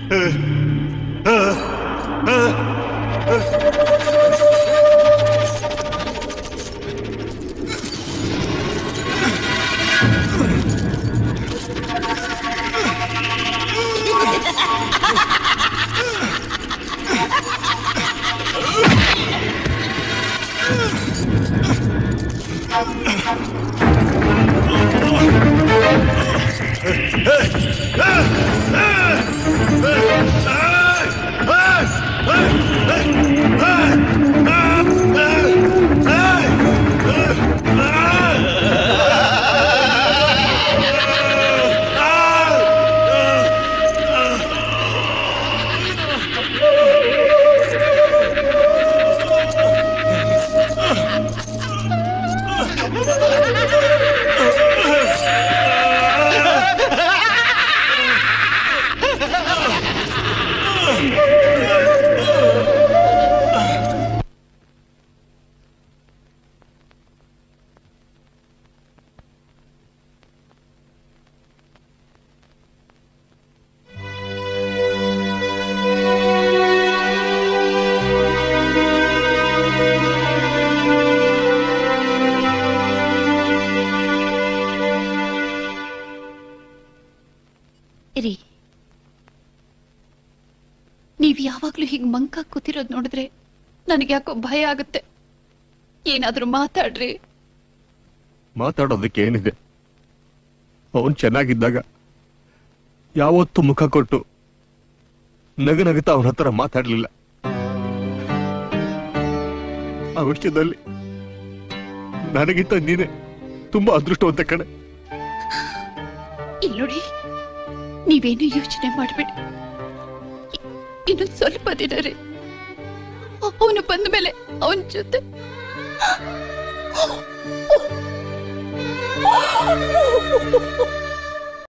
ನೀವ್ ಯಾವಾಗ್ಲೂ ಹೀಗ್ ಮಂಕ ಕೂತಿರೋದ್ ನೋಡಿದ್ರೆ ನನಗೆ ಯಾಕೋ ಭಯ ಆಗುತ್ತೆ. ಏನಾದ್ರೂ ಮಾತಾಡ್ರಿ. ಮಾತಾಡೋದಕ್ಕೆ ಏನಿದೆ? ಅವನ್ ಚೆನ್ನಾಗಿದ್ದಾಗ ಯಾವತ್ತೂ ಮುಖ ಕೊಟ್ಟು ನಗನಗುತ್ತಾ ಅವನ ಹತ್ರ ಮಾತಾಡ್ಲಿಲ್ಲ. ಆ ವಿಷಯದಲ್ಲಿ ನನಗಿಂತ ನೀನೆ ತುಂಬಾ ಅದೃಷ್ಟವಂತ ಕಣೆ. ಇಲ್ಲಿ ನೋಡಿ, ನೀವೇನು ಯೋಚನೆ ಮಾಡ್ಬೇಡಿ. ಇನ್ನೊಂದು ಸ್ವಲ್ಪ ದಿನ ರೀ, ಅವನು ಬಂದ ಮೇಲೆ ಅವನ ಜೊತೆ